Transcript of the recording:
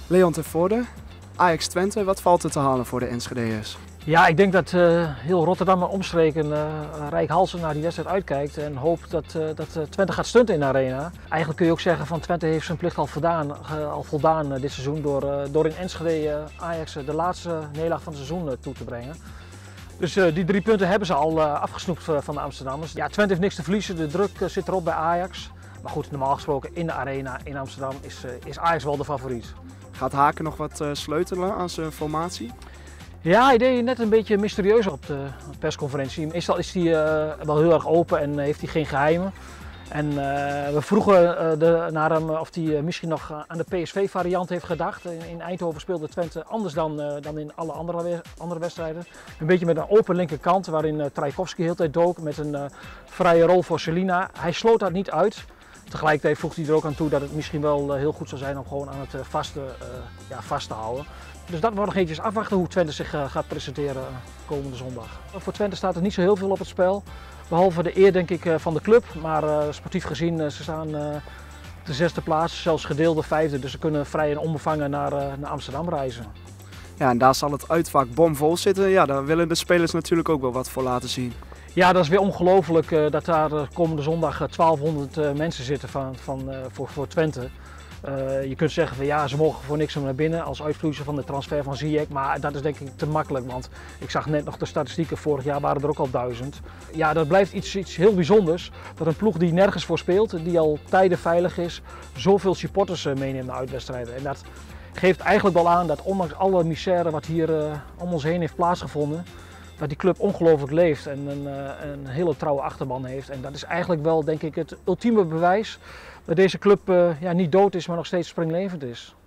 Leon ten Voorde, Ajax Twente, wat valt er te halen voor de Enschede'ers? Ja, ik denk dat heel Rotterdam en omstreken reikhalzend naar die wedstrijd uitkijkt en hoopt dat Twente gaat stunten in de arena. Eigenlijk kun je ook zeggen van Twente heeft zijn plicht al voldaan dit seizoen door in Enschede Ajax de laatste nederlaag van het seizoen toe te brengen. Dus die 3 punten hebben ze al afgesnoept van de Amsterdammers. Ja, Twente heeft niks te verliezen, de druk zit erop bij Ajax. Maar goed, normaal gesproken in de arena in Amsterdam is Ajax wel de favoriet. Gaat Haken nog wat sleutelen aan zijn formatie? Ja, hij deed net een beetje mysterieus op de persconferentie. Meestal is hij wel heel erg open en heeft hij geen geheimen. En we vroegen naar hem of hij misschien nog aan de PSV-variant heeft gedacht. In Eindhoven speelde Twente anders dan in alle andere wedstrijden. Een beetje met een open linkerkant waarin Trajkovski heel de tijd dook met een vrije rol voor Selina. Hij sloot dat niet uit. Tegelijkertijd voegt hij er ook aan toe dat het misschien wel heel goed zou zijn om gewoon aan het vast te houden. Dus dat wordt nog eventjes afwachten hoe Twente zich gaat presenteren komende zondag. Voor Twente staat er niet zo heel veel op het spel. Behalve de eer denk ik van de club. Maar sportief gezien, ze staan op de 6e plaats, zelfs gedeelde 5e. Dus ze kunnen vrij en onbevangen naar Amsterdam reizen. Ja, en daar zal het uitvak bomvol zitten. Ja, daar willen de spelers natuurlijk ook wel wat voor laten zien. Ja, dat is weer ongelooflijk dat daar komende zondag 1200 mensen zitten voor Twente. Je kunt zeggen van ja, ze mogen voor niks naar binnen als uitvloeisel van de transfer van Ziyech, maar dat is denk ik te makkelijk, want ik zag net nog de statistieken, vorig jaar waren er ook al 1000. Ja, dat blijft iets heel bijzonders, dat een ploeg die nergens voor speelt, die al tijden veilig is, zoveel supporters meeneemt naar uitwedstrijden. En dat geeft eigenlijk wel aan dat ondanks alle misère wat hier om ons heen heeft plaatsgevonden, dat die club ongelooflijk leeft en een hele trouwe achterban heeft. En dat is eigenlijk wel denk ik het ultieme bewijs dat deze club niet dood is, maar nog steeds springlevend is.